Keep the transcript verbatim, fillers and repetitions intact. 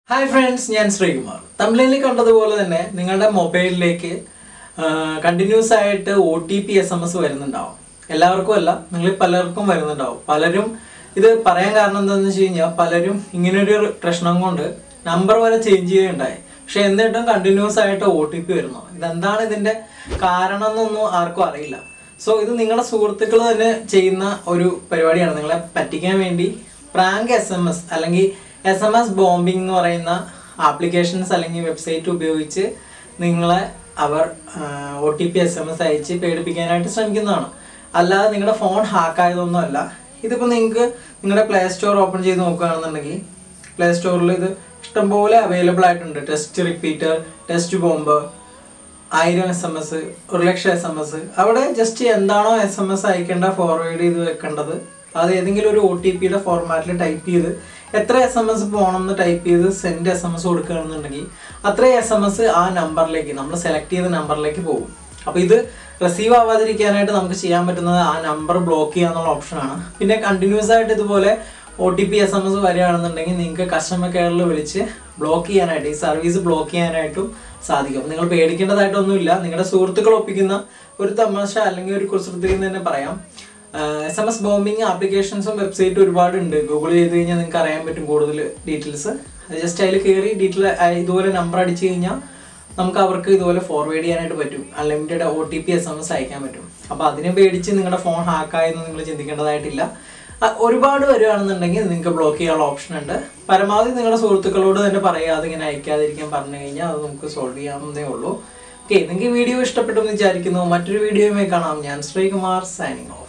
Hi friends, I am Sreekumar. Thumbnail കണ്ടതുപോലെ തന്നെ നിങ്ങളുടെ മൊബൈലിലേക്ക് കണ്ടിന്യൂസ് ആയിട്ട് O T P S M S വരുന്നുണ്ടാവും. എല്ലാവർക്കും അല്ല, നിങ്ങൾ പലർക്കും വരുന്നുണ്ടാവും. പലരും ഇത് പറയാൻ കാരണം എന്താണെന്ന് വെച്ച് കഴിഞ്ഞാൽ പലരും ഇങ്ങനെ ഒരു പ്രശ്നം കൊണ്ട് നമ്പർ വരെ ചേഞ്ച് ചെയ്യുകയുണ്ടായി. പക്ഷെ എന്നിട്ടും കണ്ടിന്യൂസ് ആയിട്ട് O T P വരുന്നു. ഇതെന്താണ് ഇതിന്റെ കാരണം എന്നൊന്നും ആർക്കും അറിയില്ല. സോ ഇത് നിങ്ങളുടെ സുഹൃത്തുക്കൾ തന്നെ ചെയ്യുന്ന ഒരു പരിപാടിയാണ്. നിങ്ങളെ പറ്റിക്കാൻ വേണ്ടി പ്രാങ്ക് S M S അല്ലെങ്കിൽ S M S Bombing എന്ന് പറയുന്ന ആപ്ലിക്കേഷൻസ് അല്ലെങ്കിൽ വെബ്സൈറ്റ് ഉപയോഗിച്ച് നിങ്ങളെ അവർ O T P S M S അയച്ച് പേടിപ്പിക്കാനായിട്ട് ശ്രമിക്കുന്നതാണ്. അല്ലാതെ നിങ്ങളുടെ ഫോൺ ഹാക്ക് ആയതൊന്നും അല്ല. ഇതിപ്പോൾ നിങ്ങൾക്ക് നിങ്ങളുടെ പ്ലേ സ്റ്റോർ ഓപ്പൺ ചെയ്ത് നോക്കുകയാണെന്നുണ്ടെങ്കിൽ പ്ലേ സ്റ്റോറിൽ ഇത് ഇഷ്ടംപോലെ അവൈലബിൾ ആയിട്ടുണ്ട്. ടെസ്റ്റ് റിപ്പീറ്റർ, ടെസ്റ്റ് ബോംബ്, ആയിരം എസ് എം എസ്, ഒരു ലക്ഷം എസ് എം എസ്. അവിടെ ജസ്റ്റ് എന്താണോ എസ് എം എസ് അയക്കേണ്ട ഫോർവേഡ് ചെയ്ത് വെക്കേണ്ടത് അത് ഏതെങ്കിലും ഒരു ഒ ടി പിയുടെ ഫോർമാറ്റിൽ ടൈപ്പ് ചെയ്ത് എത്ര എസ് എം എസ് പോകണം എന്ന് ടൈപ്പ് ചെയ്ത് സെൻഡ് എസ് എം എസ് കൊടുക്കുകയാണെന്നുണ്ടെങ്കിൽ അത്രയും എസ് എം എസ് ആ നമ്പറിലേക്ക് നമ്മൾ സെലക്ട് ചെയ്ത നമ്പറിലേക്ക് പോകും. അപ്പോൾ ഇത് റിസീവ് ആവാതിരിക്കാനായിട്ട് നമുക്ക് ചെയ്യാൻ പറ്റുന്നത് ആ നമ്പർ ബ്ലോക്ക് ചെയ്യാന്നുള്ള ഓപ്ഷനാണ്. പിന്നെ കണ്ടിന്യൂസ് ആയിട്ട് ഇതുപോലെ O T P S M S വരികയാണെന്നുണ്ടെങ്കിൽ നിങ്ങൾക്ക് കസ്റ്റമർ കെയറിൽ വിളിച്ച് ബ്ലോക്ക് ചെയ്യാനായിട്ട് ഈ സർവീസ് ബ്ലോക്ക് ചെയ്യാനായിട്ടും സാധിക്കും. നിങ്ങൾ പേടിക്കേണ്ടതായിട്ടൊന്നുമില്ല. നിങ്ങളുടെ സുഹൃത്തുക്കൾ ഒപ്പിക്കുന്ന ഒരു തമാശ അല്ലെങ്കിൽ ഒരു കുസൃതി എന്ന് തന്നെ പറയാം. എസ് എം എസ് ബോംബിങ് ആപ്ലിക്കേഷൻസും വെബ്സൈറ്റും ഒരുപാടുണ്ട്. ഗൂഗിൾ ചെയ്ത് കഴിഞ്ഞാൽ നിങ്ങൾക്ക് അറിയാൻ പറ്റും കൂടുതൽ ഡീറ്റെയിൽസ്. ജസ്റ്റ് അതിൽ കയറി ഡീറ്റെയിൽ ഇതുപോലെ നമ്പർ അടിച്ചു കഴിഞ്ഞാൽ നമുക്ക് അവർക്ക് ഇതുപോലെ ഫോർവേഡ് ചെയ്യാനായിട്ട് പറ്റും. Unlimited O T P S M S അയക്കാൻ പറ്റും. അപ്പോൾ അതിനെ പേടിച്ച് നിങ്ങളുടെ ഫോൺ ഹാക്കായെന്ന് നിങ്ങൾ ചിന്തിക്കേണ്ടതായിട്ടില്ല. ഒരുപാട് വരികയാണെന്നുണ്ടെങ്കിൽ നിങ്ങൾക്ക് ബ്ലോക്ക് ചെയ്യാനുള്ള ഓപ്ഷൻ ഉണ്ട്. പരമാവധി നിങ്ങളുടെ സുഹൃത്തുക്കളോട് തന്നെ പറയാതെ ഇങ്ങനെ അയക്കാതിരിക്കാൻ പറഞ്ഞു കഴിഞ്ഞാൽ അത് നമുക്ക് സോൾവ് ചെയ്യാവുന്നതേ ഉള്ളൂ. ഓക്കെ, നിങ്ങൾക്ക് വീഡിയോ ഇഷ്ടപ്പെട്ടു എന്ന് വിചാരിക്കുന്നു. മറ്റൊരു വീഡിയോയുമായി കാണാം. ഞാൻ ശ്രീകുമാർ, സൈനിങ് ഓഫ്.